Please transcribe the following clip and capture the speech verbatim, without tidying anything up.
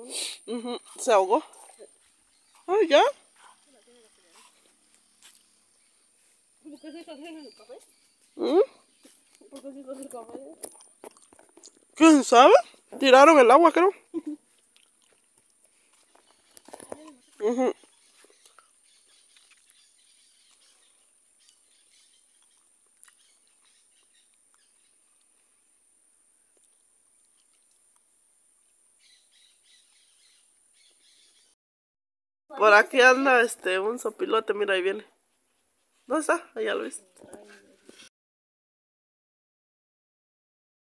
Uh-huh. Se ahogó. Ah, ¿ya? ¿Por qué se está haciendo el café? ¿Mm? ¿Por qué se está haciendo el café? ¿Quién sabe? Tiraron el agua, creo. Uh-huh. Por aquí anda este un sopilote, mira, ahí viene. ¿Dónde está? Allá lo viste.